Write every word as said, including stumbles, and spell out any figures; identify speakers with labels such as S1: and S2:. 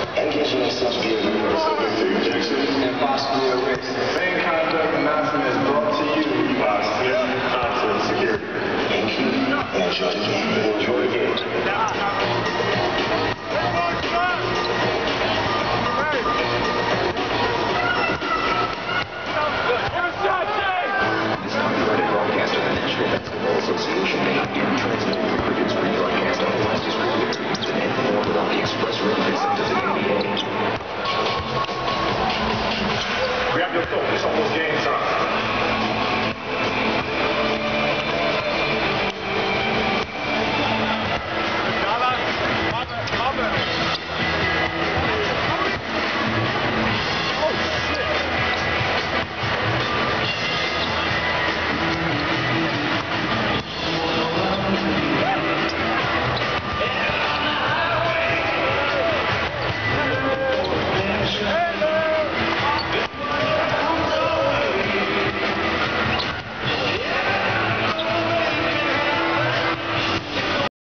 S1: Engaging in such behavior are subject to ejection and possibly arrest. Main conduct announcement is brought to you by Smith Thompson Security. Thank you and enjoy the game.